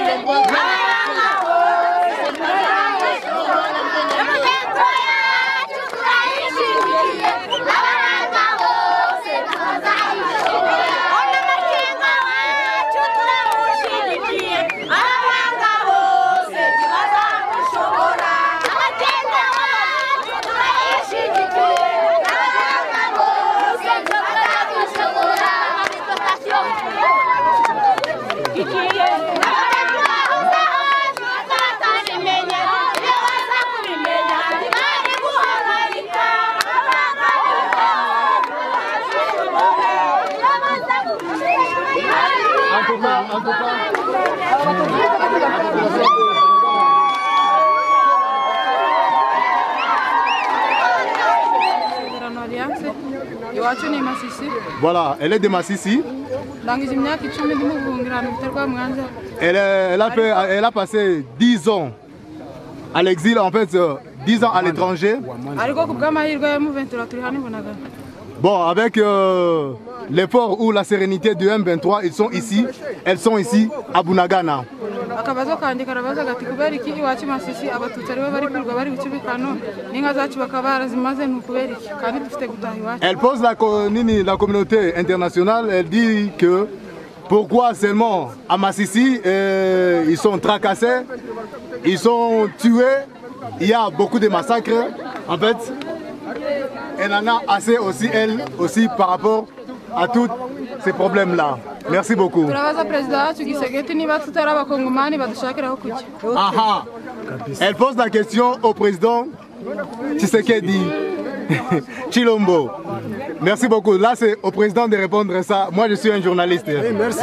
Voilà, elle est de Massissi. Elle a passé 10 ans à l'exil, en fait 10 ans à l'étranger. Bon, avec l'effort ou la sérénité du M23, elles sont ici à Bunagana. Elle pose la communauté internationale, elle dit que pourquoi seulement à Massissi ils sont tracassés, ils sont tués, il y a beaucoup de massacres. En fait, elle en a assez aussi, elle aussi, par rapport à tous ces problèmes-là. Merci beaucoup. Aha. Elle pose la question au président Tshisekedi Chilombo. Merci beaucoup. Là, c'est au président de répondre à ça. Moi, je suis un journaliste. Oui, merci.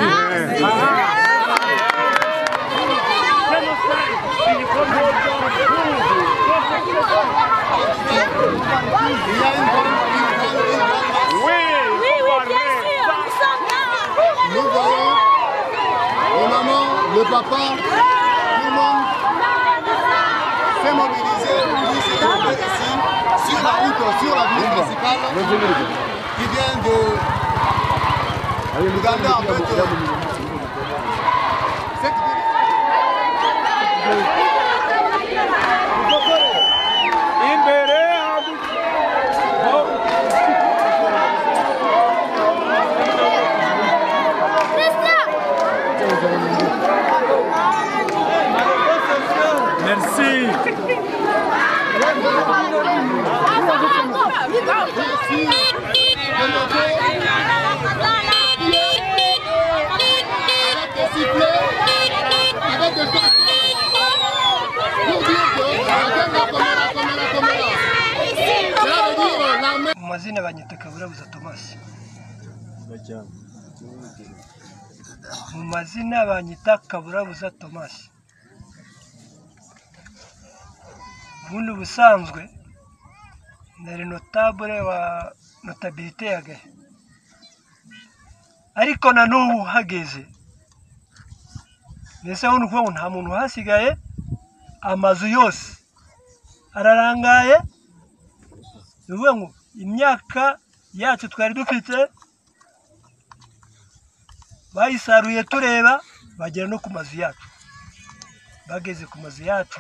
Le papa, tout le monde s'est mobilisé pour se trouver ici, sur la route, sur la ville principale, qui vient de regarder en fait cette Merci. Mazina banyita Kaburabuza Thomas. Mu mazina banyita Kaburabuza Thomas. Ubundi busanzwe nari notable wa notabilité yagahe, ariko na n'ubu hageze nese aho nuko nta muntu hasigaye, amazu yose ararangaye. Nuvuga ngo imyaka yacu twari dufite bayisaruye tureba, bagera no ku mazu yacu. Bageze ku mazu yacu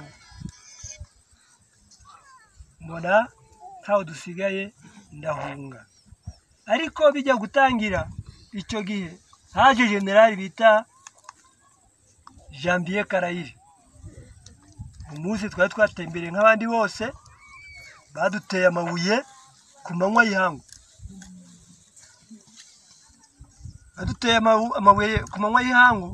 mbona ntaho dusigaye, ndahunga. Ariko bijya gutangira icyo gihe haje generali bita Janvier Karayire. Umunsi twari twatembere nk'abandi bose, baduteye amabuye ku manywa y'ihangu. Baduteye amabuye ku manywa y'ihangu,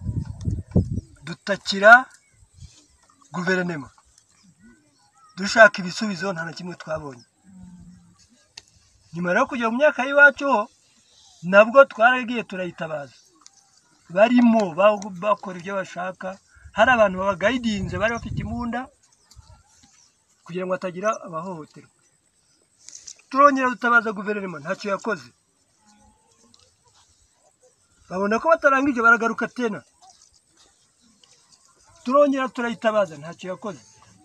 dutakira guverinoma dushaka ibisubizo, nta na kimwe twabonye. Nyuma rero kujya mu myaka y'iwacu nabwo twaragiye turayitabaza, barimo bakora ibyo bashaka. Hari abantu babagayidinze bari bafite imbunda kugira ngo atagira abahohoterwa. Turongera dutabaza guverinoma, ntacyo yakoze. Babona ko batarangije baragaruka tena, turongera turayitabaza, ntacyo yakoze.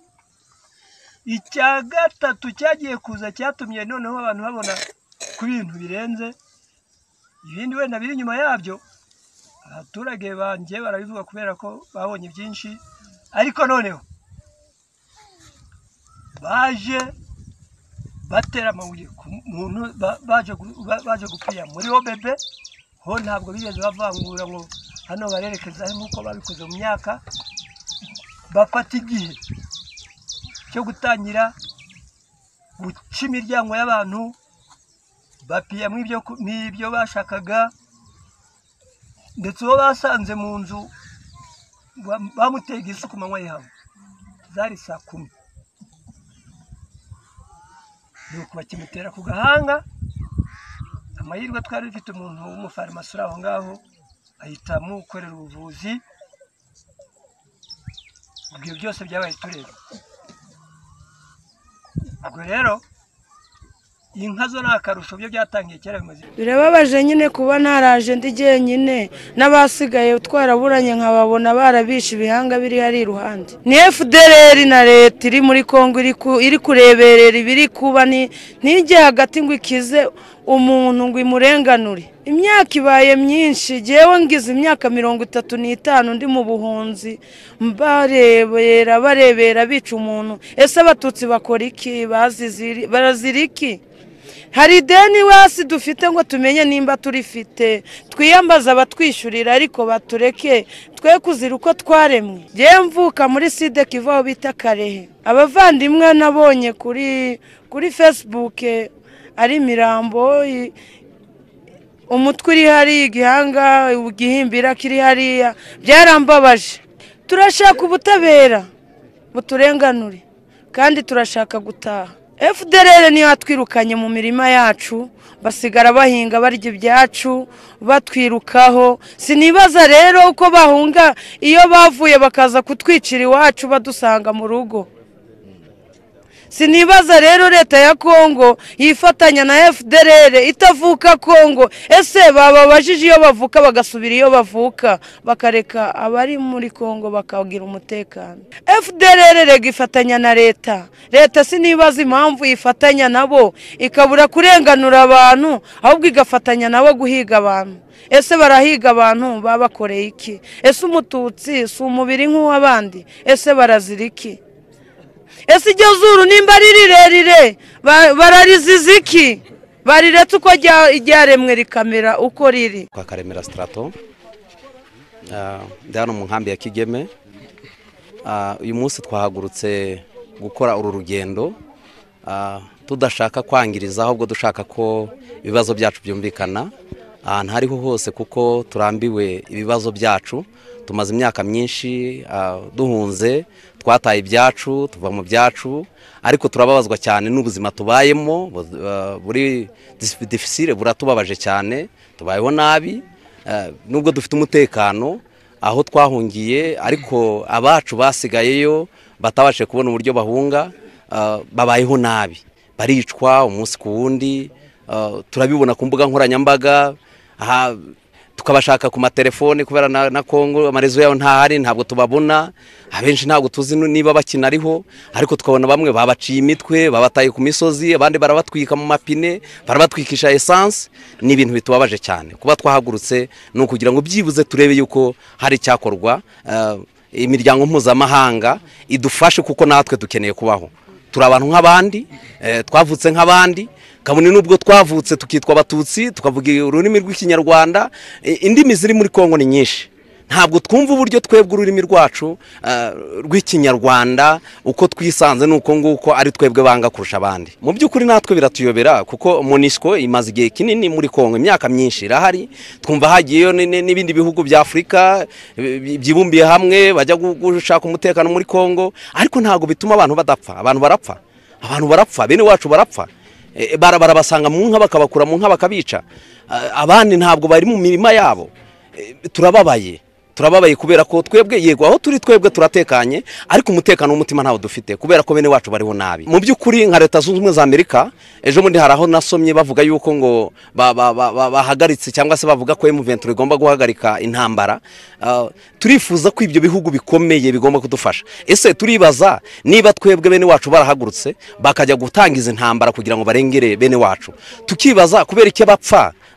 Icya gatatu cyagiye kuza cyatumye noneho abantu babona ku bintu birenze ibindi wenda biri nyuma yabyo. abaturage banjye barabivuga kubera ko babonye byinshi ariko noneho baje batera amabuye ku muntu baje gupfira muri OBB ho ntabwo bigeze bavangura ngo hano barerekeza nk'uko babikoze mu myaka bafata igihe cyo gutangira guca imiryango y'abantu bapiya mw'ibyo bashakaga ndetse uwo basanze mu nzu bamutega isuku manywa y'ihangu zari saa 10 nuko bakimutera ku gahanga amahirwe twari bifite umuntu w'umufarumasi aho ngaho ahita amukorera ubuvuzi ibyo byose byabaye tureba ubwo rero inka zo nakarusho byo byatangiye kera bimaze birababaje nyine kuba ntaraje ndi jyenyine n'abasigaye twaraburanye nkababona barabisha ibihanga biri hari iruhande ni FDLR na leta iri muri Kongo iri kureberera ibiri kuba nijye hagati ngo ikize umuntu ngo imurenganure imyaka ibaye myinshi jewe ngize imyaka 35 ndi mu buhunzi barebera bica umuntu ese abatutsi bakora iki baraziriki hari deni wasi dufite ngo tumenye nimba turifite twiyambaza abatwishyurira ariko batureke twe kuzira uko twaremwe je mvuka muri side kivaho bita Karehe abavandimwe nabonye kuri Facebook ari mirambo umutwe uri hari igihanga ugihimbira kiri hariya byarambabaje turashaka ubutabera buturenganure kandi turashaka gutaha FDLR niyo atwirukanye mu mirima yacu basigara bahinga barya ibyacu batwirukaho sinibaza rero uko bahunga iyo bavuye bakaza kutwicira iwacu badusanga mu rugo sinibaza rero leta ya Kongo yifatanya na FDLR itavuka Kongo ese bababajije iyo bavuka bagasubira iyo bavuka bakareka abari muri Kongo bakagira umutekano FDLR gifatanya na leta sinibaza impamvu yifatanya nabo ikabura kurenganura abantu ahubwo igafatanya nabo guhiga abantu ese barahiga abantu babakoreye iki ese umututsi si umubiri nk'uw'abandi ese baraziriki ese iryo zuru nimba rirerire barariziziki bariretse uko ryaremwe rikamera uko riri kwa Karemera Strato ndano mu nkambi ya Kigeme uyu munsi twahagurutse gukora uru rugendo tudashaka kwangiriza ahubwo dushaka ko ibibazo byacu byumvikana ahantu hariho hose kuko turambiwe ibibazo byacu tumaze imyaka myinshi duhunze twataye ibyacu tuva mu byacu ariko turababazwa cyane n'ubuzima tubayemo buri difficile buratubabaje cyane tubayeho nabi nubwo dufite umutekano aho twahungiye ariko abacu basigayeyo batabashe kubona uburyo bahunga babayeho nabi baricwa umunsi ku wundi turabibona ku mbuga nkoranyambaga tukabashaka ku matelefone kubera na Kongo amarezo yaho ntahari ntabwo tubabona abenshi ntabwo tuzi niba bakina ariho ariko tukabona bamwe babaciye imitwe babataye ku misozi abandi barabatwika mu mapine barabatwikisha essence ni ibintu bitubabaje cyane kuba twahagurutse no kugira ngo byibuze turebe yuko hari cyakorwa imiryango mpuzamahanga idufashe kuko natwe dukeneye kubaho turi abantu nk'abandi twavutse nk'abandi kabone nubwo twavutse tukitwa abatutsi tukavuga ururimi rw'ikinyarwanda indimi ziri muri Kongo ni nyinshi ntabwo twumva uburyo twebwe ururimi rwacu rw'ikinyarwanda uko twisanze nuko nguko ari twebwe banga kurusha abandi mu by'ukuri natwe biratuyobera kuko MONUSCO imaze igihe kinini muri Kongo imyaka myinshi irahari twumva hagiyeyo n'ibindi bihugu bya Afrika byibumbiye hamwe bajya gushaka umutekano muri Kongo ariko ntabwo bituma abantu badapfa abantu barapfa bene wacu barapfa barabasanga mu nka bakabakura mu nka bakabica abandi ntabwo bari mu mirima yabo turababaye kubera ko twebwe yego aho turi twebwe turatekanye ariko umutekano w'umutima ntawo dufite kubera ko bene wacu bariho nabi mu by'ukuri nka leta zunze ubumwe za Amerika ejo mundi haraho nasomye bavuga yuko ngo bahagaritse cyangwa se bavuga ko M23 igomba guhagarika intambara turifuza ko ibyo bihugu bikomeye bigomba kudufasha ese turibaza niba twebwe bene wacu barahagurutse bakajya gutangiza intambara kugira ngo barengere bene wacu tukibaza kubera iki bapfa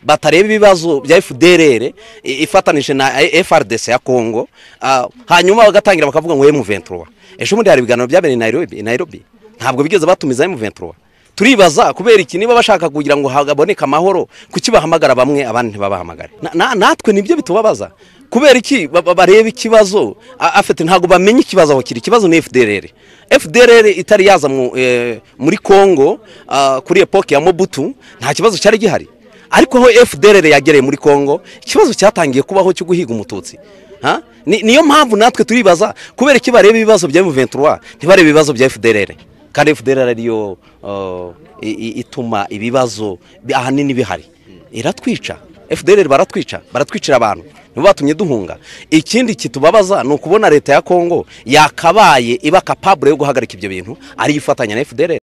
batareba ibibazo bya FDLR ifatanije na FRDC ya Kongo, hanyuma bagatangira bakavuga ngo M23. Ejo muri hari ibiganiro byabereye Nairobi ntabwo bigeze batumiza M23. Turibaza kubera iki niba bashaka kugira ngo haboneke amahoro kuki bahamagara bamwe abandi ntibabahamagare. Natwe nibyo bitubabaza kubera iki bareba ikibazo afite ntago bamenye ikibazo aho kiri. Ikibazo ni FDLR itari yaza muri Kongo kuri epoke ya Mobutu nta kibazo cyari gihari, ariko aho FDLR yagereye muri Kongo ikibazo cyatangiye kubaho cyo guhiga umututsi. Niyo mpamvu natwe turibaza kubera iki bareba ibibazo bya M23 ntibareba ibibazo bya FDLR, kandi FDLR ariyo ituma ibibazo ahanini bihari. Iratwica, FDLR baratwicira abantu nibo batumye duhunga. Ikindi kitubabaza ni ukubona leta ya Kongo yakabaye iba capable yo guhagarika ibyo bintu ari ifatanya na FDLR.